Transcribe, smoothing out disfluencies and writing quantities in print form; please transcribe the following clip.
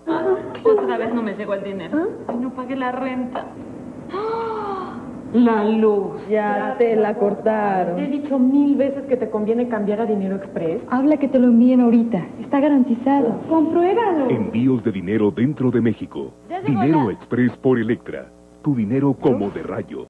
Otra vez no me llegó el dinero. Y no pagué la renta. La luz. Ya te la cortaron. Te he dicho 1000 veces que te conviene cambiar a Dinero Express. Habla que te lo envíen ahorita. Está garantizado. Compruébalo. Envíos de dinero dentro de México. Dinero Express por Electra. Tu dinero como de rayo.